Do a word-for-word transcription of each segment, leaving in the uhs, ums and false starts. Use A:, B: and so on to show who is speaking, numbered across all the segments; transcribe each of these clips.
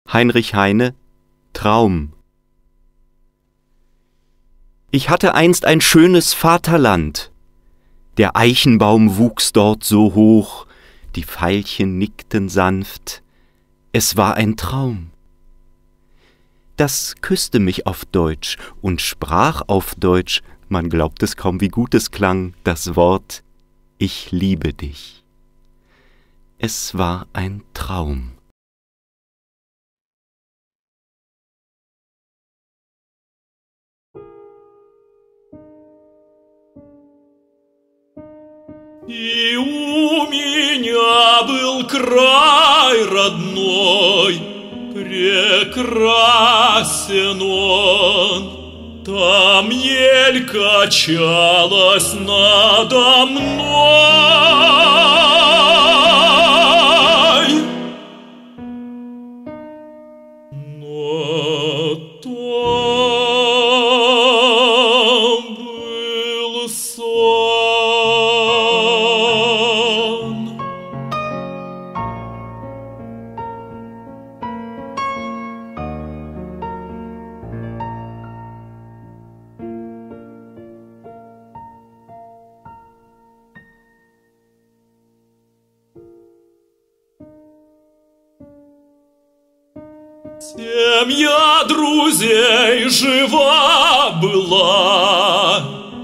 A: Heinrich Heine, Traum. Ich hatte einst ein schönes Vaterland. Der Eichenbaum wuchs dort so hoch, die Veilchen nickten sanft. Es war ein Traum. Das küsste mich auf Deutsch und sprach auf Deutsch, man glaubt es kaum, wie gut es klang, das Wort Ich liebe dich. Es war ein Traum.
B: И у меня был край родной, прекрасен он, там ель качалась надо мной. Но там был сон. Семья друзей жива была,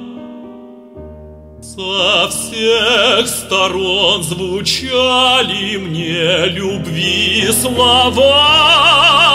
B: со всех сторон звучали мне любви слова.